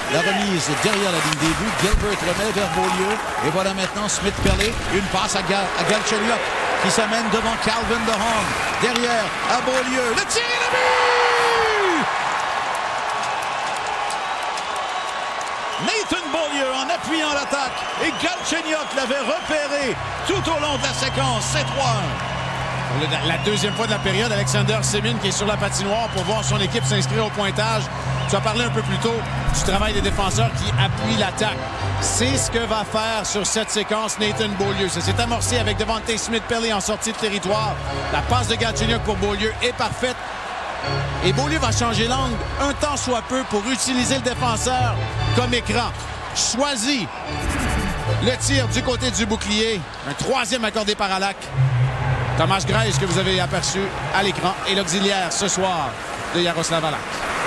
La remise derrière la ligne des buts. Gilbert remet vers Beaulieu. Et voilà maintenant Smith-Pelly. Une passe à Galchenyuk qui s'amène devant Calvin DeHaan. Derrière à Beaulieu. Le tir et le but! Nathan Beaulieu en appuyant l'attaque. Et Galchenyuk l'avait repéré tout au long de la séquence. C'est 3-1. La deuxième fois de la période, Alexander Semin qui est sur la patinoire pour voir son équipe s'inscrire au pointage. Tu as parlé un peu plus tôt du travail des défenseurs qui appuient l'attaque. C'est ce que va faire sur cette séquence Nathan Beaulieu. Ça s'est amorcé avec Devante Smith-Pelly en sortie de territoire. La passe de Galchenyuk pour Beaulieu est parfaite. Et Beaulieu va changer l'angle un temps soit peu pour utiliser le défenseur comme écran. Choisit le tir du côté du bouclier. Un troisième accordé par Halak. Thomas Greiss que vous avez aperçu à l'écran et l'auxiliaire ce soir de Jaroslav Halak.